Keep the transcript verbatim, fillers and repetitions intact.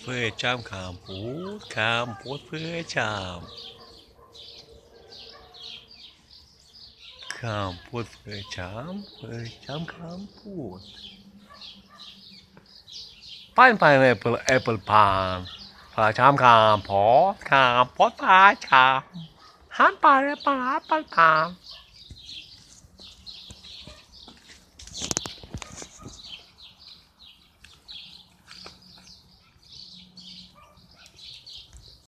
faceam Compot, Compot faceam. Compot faceam, faceam Compot. Pine pineapple apple pan. Faceam Compot, Compot faceam. Han pineapple apple pan.